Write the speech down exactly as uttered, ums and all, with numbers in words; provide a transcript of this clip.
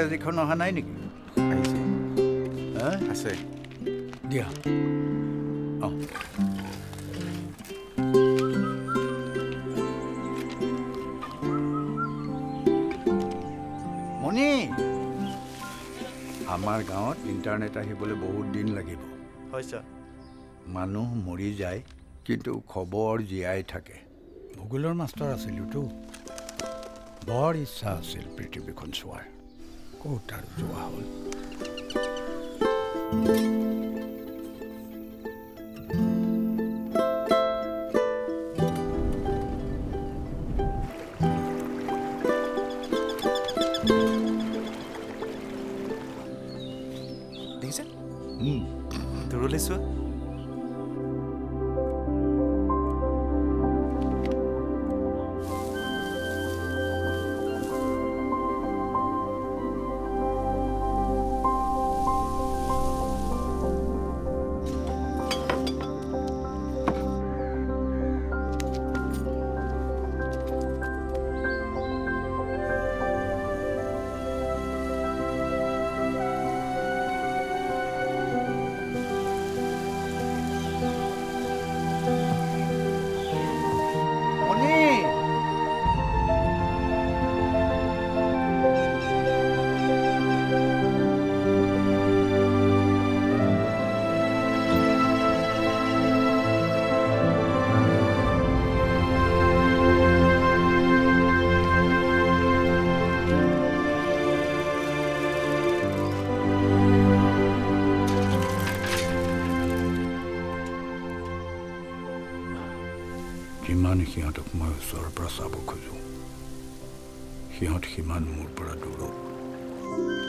Coverage এখন অহা নাই নেকি? আহিছে হা আছে দিয়া অঁ মণি আমাৰ গাঁৱত ইণ্টাৰনেট আহিবলৈ বহুত দিন লাগিব হয় ছাৰ মানুহ মৰি যায় কিন্তু খবৰ জীয়াই থাকে ভূগোলৰ মাষ্টৰ আছিলোতো বৰ ইচ্ছা আছিল পৃথিৱীখন চোৱাৰ ক'ত আৰু যোৱা হ'ল দেখিছে দূৰলৈ চোৱা যিমান সিহঁতক মই ওচৰৰ পৰা চাব খোজোঁ সিহঁত সিমান মোৰ পৰা দূৰত